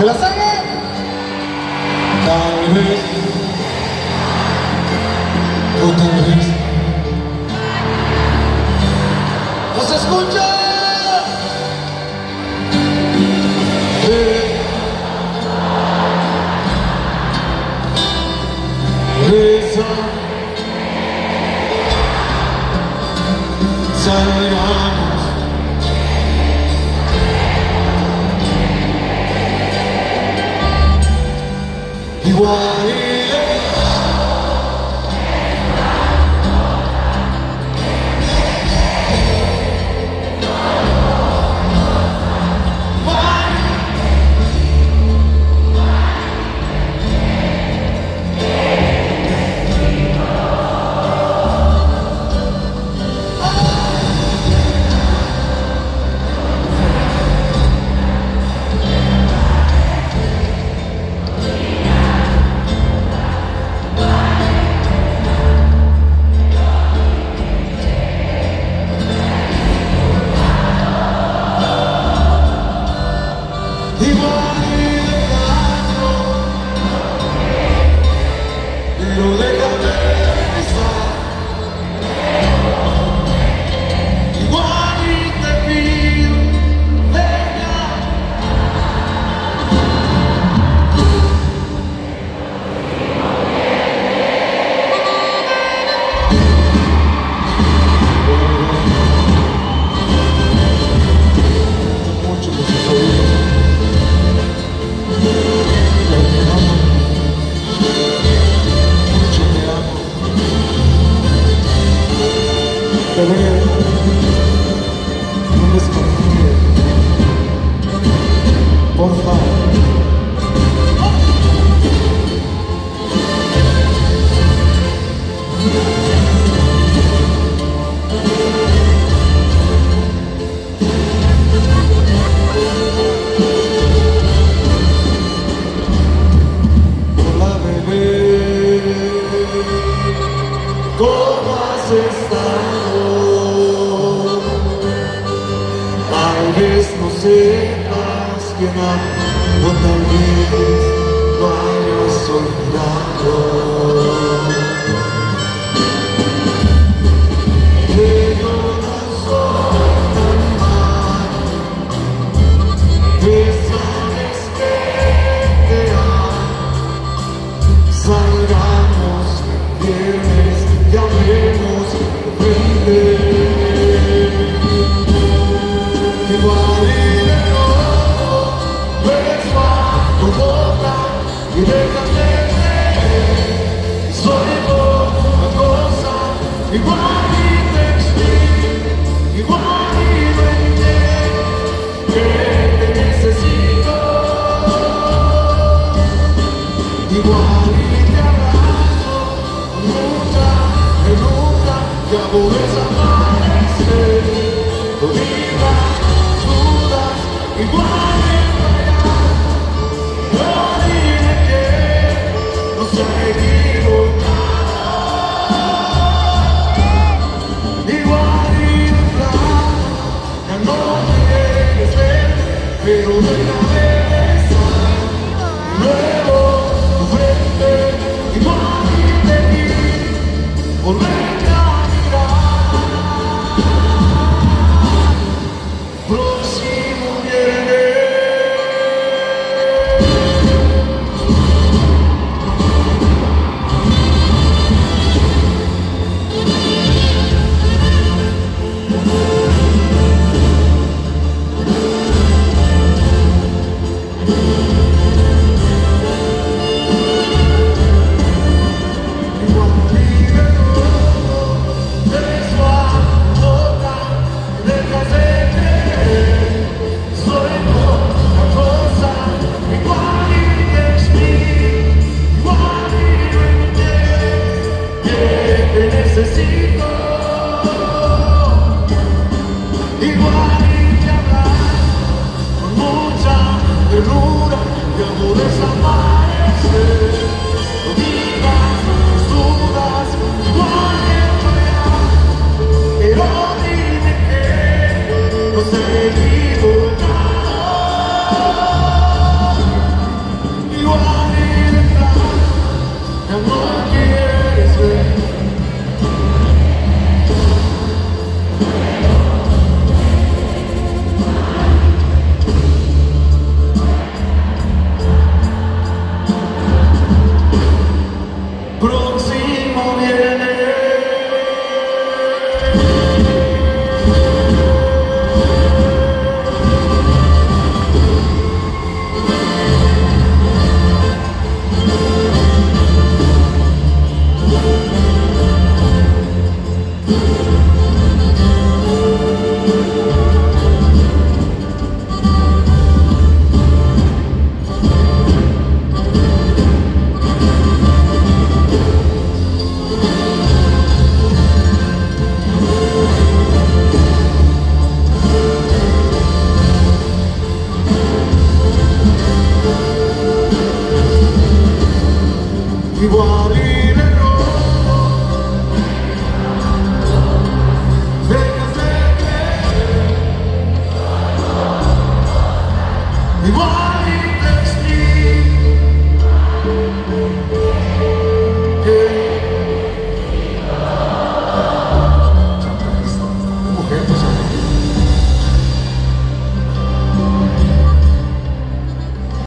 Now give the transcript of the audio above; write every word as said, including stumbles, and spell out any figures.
¿Se la sabe? Tal vez, o tal vez no se escucha. Reza, salgamos. Igual por favor. Hola bebé, ¿cómo has estado? Tal vez no sepas quién amo, o tal vez lo hayas olvidado. Que yo no soy tan malo, que sabes que te amo. Salgamos viernes y hablemos de frente. Igual y de nuevo, beso a tu boca y déjame ver. Soy poca cosa, igual y te explico, igual y no entiendo que te necesito. Igual y te abrazo con mucha ternura y hago desaparecer tu vida. Igual no dime que no se ha equivocado. Igual y de plano ya no me quieres ver, pero déjame besar de nuevo tu frente. Igual y te quiero volverte a mirar. Próximo viernes. Necesito igual y te abrazo con mucha ternura y hago desaparecer. No digas, no sudas, igual estoy ya, pero dime que no se equivocado. salir en rojo. Déjase que igual